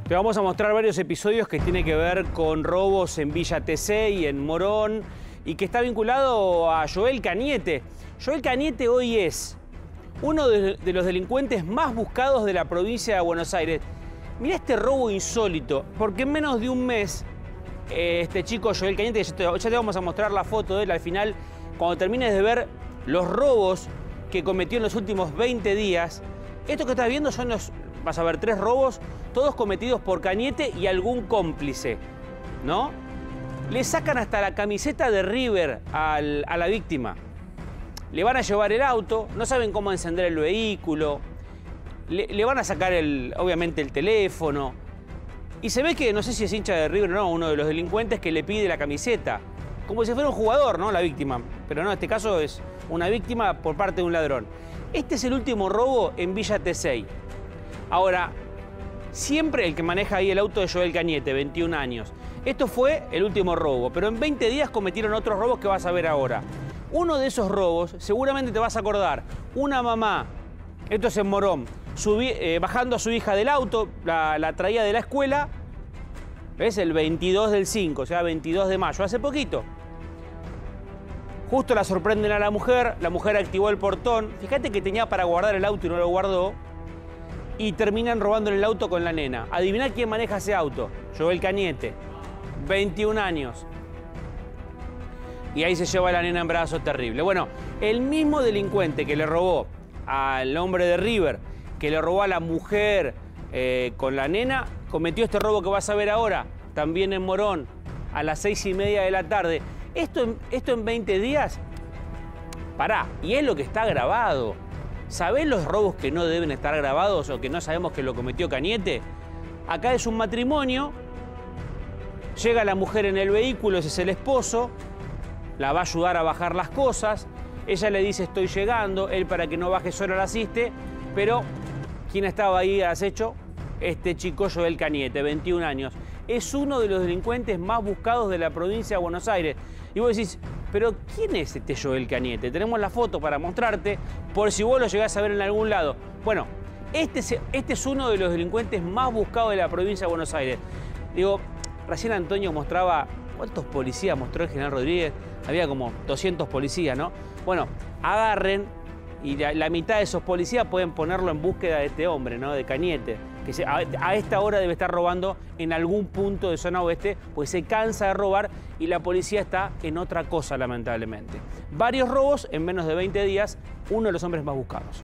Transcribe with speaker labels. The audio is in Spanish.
Speaker 1: Te vamos a mostrar varios episodios que tienen que ver con robos en Villa T6 y en Morón y que está vinculado a Joel Cañete. Joel Cañete hoy es uno de los delincuentes más buscados de la provincia de Buenos Aires. Mirá este robo insólito, porque en menos de un mes este chico Joel Cañete, ya te vamos a mostrar la foto de él al final, cuando termines de ver los robos que cometió en los últimos 20 días. Esto que estás viendo son vas a ver 3 robos, todos cometidos por Cañete y algún cómplice, ¿no? Le sacan hasta la camiseta de River a la víctima. Le van a llevar el auto, no saben cómo encender el vehículo, le van a sacar obviamente el teléfono. Y se ve que, no sé si es hincha de River o no, uno de los delincuentes que le pide la camiseta. Como si fuera un jugador, ¿no? La víctima. Pero no, en este caso es una víctima por parte de un ladrón. Este es el último robo en Villa T6. Ahora, siempre el que maneja ahí el auto es Joel Cañete, 21 años. Esto fue el último robo, pero en 20 días cometieron otros robos que vas a ver ahora. Uno de esos robos, seguramente te vas a acordar, una mamá, esto es en Morón, bajando a su hija del auto, la traía de la escuela, ¿ves? El 22 del 5, o sea, 22 de mayo, hace poquito. Justo la sorprenden a la mujer activó el portón, fíjate que tenía para guardar el auto y no lo guardó, y terminan robando el auto con la nena. Adiviná quién maneja ese auto, Joel Cañete, 21 años. Y ahí se lleva a la nena en brazos, terrible. Bueno, el mismo delincuente que le robó al hombre de River, que le robó a la mujer con la nena, cometió este robo que vas a ver ahora, también en Morón, a las 6:30 de la tarde. Esto en 20 días, pará, y es lo que está grabado. ¿Sabés los robos que no deben estar grabados o que no sabemos que lo cometió Cañete? Acá es un matrimonio, llega la mujer en el vehículo, ese es el esposo, la va a ayudar a bajar las cosas, ella le dice estoy llegando, él para que no baje solo la asiste, pero ¿quién estaba ahí a acecho? Este chico Joel Cañete, 21 años. Es uno de los delincuentes más buscados de la provincia de Buenos Aires. Y vos decís, pero ¿quién es este Joel Cañete? Tenemos la foto para mostrarte, por si vos lo llegás a ver en algún lado. Bueno, este es uno de los delincuentes más buscados de la provincia de Buenos Aires. Digo, recién Antonio mostraba, ¿cuántos policías mostró el general Rodríguez? Había como 200 policías, ¿no? Bueno, agarren y la mitad de esos policías pueden ponerlo en búsqueda de este hombre, ¿no? De Cañete, que a esta hora debe estar robando en algún punto de zona oeste, pues se cansa de robar y la policía está en otra cosa, lamentablemente. Varios robos en menos de 20 días, uno de los hombres más buscados.